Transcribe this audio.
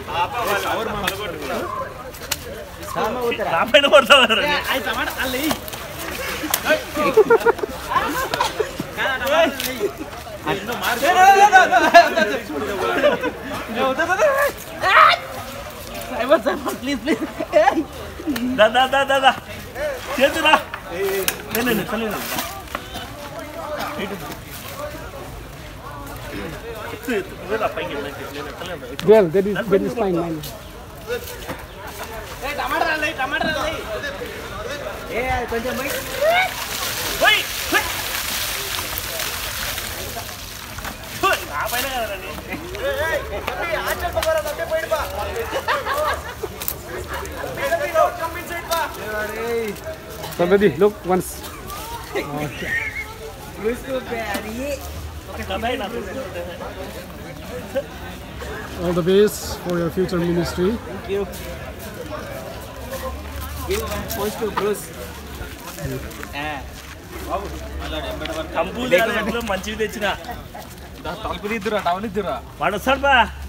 రాపైన కొడతారు please please దా చేతురా నేను తెలియదు Well, that is fine, man. టమాటా కొంచెం Somebody, look once. All the best for your future ministry. Thank you. Give one post to Bruce. కంపు మంచివి తెచ్చిన తలుపులు ఇద్దురా టవల్ ఇద్దురా వాడు వస్తాడు బా